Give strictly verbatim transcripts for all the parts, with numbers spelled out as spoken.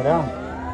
Hola.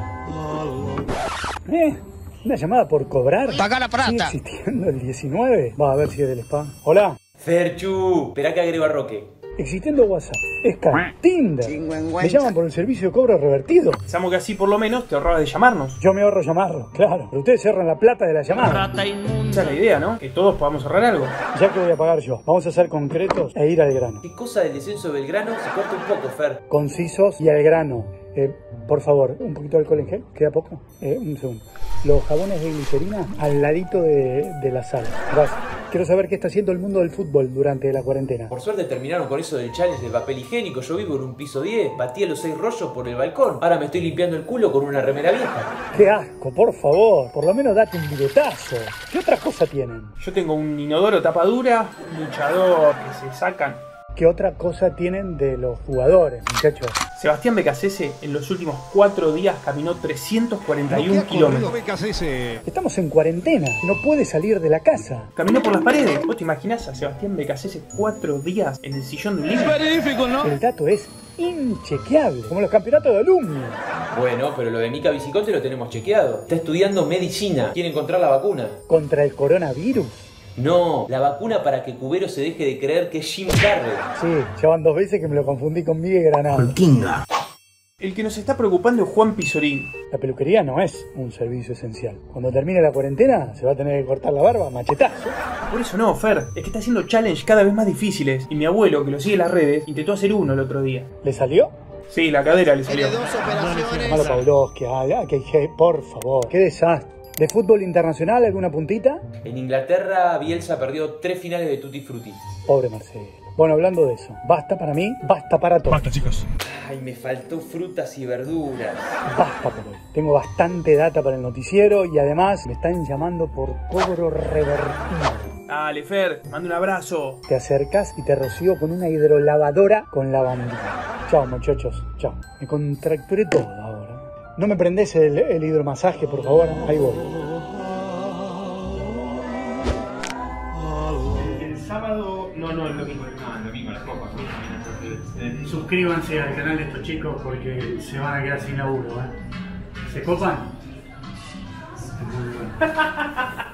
¿Eh? ¿Una llamada por cobrar? ¡Paga la plata! ¿Sigue existiendo el diecinueve? Va a ver si es del spam. Hola. Ferchu, esperá que agrego a Roque. Existiendo WhatsApp, Skype, Tinder. Me llaman por el servicio de cobro revertido. Pensamos que así por lo menos te ahorrabas de llamarnos. Yo me ahorro llamarlo, claro. Pero ustedes se ahorran la plata de la llamada. Esa es la idea, ¿no? Que todos podamos ahorrar algo. Ya que voy a pagar yo, vamos a ser concretos e ir al grano. ¿Qué cosa del descenso de Belgrano? Se corta un poco, Fer. Concisos y al grano. Eh, por favor, un poquito de alcohol en gel, ¿queda poco? Eh, un segundo. Los jabones de glicerina al ladito de, de la sala. Gracias. Quiero saber qué está haciendo el mundo del fútbol durante la cuarentena. Por suerte terminaron con eso del challenge del papel higiénico. Yo vivo en un piso diez, batía los seis rollos por el balcón. Ahora me estoy limpiando el culo con una remera vieja. ¡Qué asco, por favor! Por lo menos date un biletazo. ¿Qué otra cosa tienen? Yo tengo un inodoro tapa dura, un luchador que se sacan. ¿Qué otra cosa tienen de los jugadores, muchachos? Sebastián Becasese en los últimos cuatro días caminó trescientos cuarenta y uno kilómetros. Estamos en cuarentena, no puede salir de la casa. Caminó por las paredes. ¿Vos te imaginás a Sebastián Becasese cuatro días en el sillón de un libro? El dato es inchequeable, como los campeonatos de alumnos. Bueno, pero lo de Mica Viciconte lo tenemos chequeado. Está estudiando medicina. Quiere encontrar la vacuna. ¿Contra el coronavirus? No, la vacuna para que Cubero se deje de creer que es Jim Carrey. Sí, ya van dos veces que me lo confundí con Miguel Granado. Kinga. El que nos está preocupando es Juan Pizorín. La peluquería no es un servicio esencial. Cuando termine la cuarentena se va a tener que cortar la barba, machetazo. Por eso no, Fer. Es que está haciendo challenge cada vez más difíciles. Y mi abuelo, que lo sigue en las redes, intentó hacer uno el otro día. ¿Le salió? Sí, la cadera le salió. Tiene dos operaciones. Malo Pavlovsky, ay, ay, que, que, por favor, qué desastre. ¿De fútbol internacional alguna puntita? En Inglaterra, Bielsa perdió tres finales de Tutti Frutti. Pobre Marcelo. Bueno, hablando de eso, basta para mí, basta para todos. Basta, chicos. Ay, me faltó frutas y verduras. Basta por hoy. Tengo bastante data para el noticiero y además me están llamando por cobro revertido. Dale, Fer, te mando un abrazo. Te acercas y te rocío con una hidrolavadora con lavandina. Chao, muchachos. Chao. Me contracturé todo ahora. ¿No me prendés el, el hidromasaje, por favor? Ahí voy. El sábado... No, no, el domingo. No, el domingo, las copas. Suscríbanse al canal de estos chicos porque se van a quedar sin laburo, ¿eh? ¿Se copan? Muy bueno.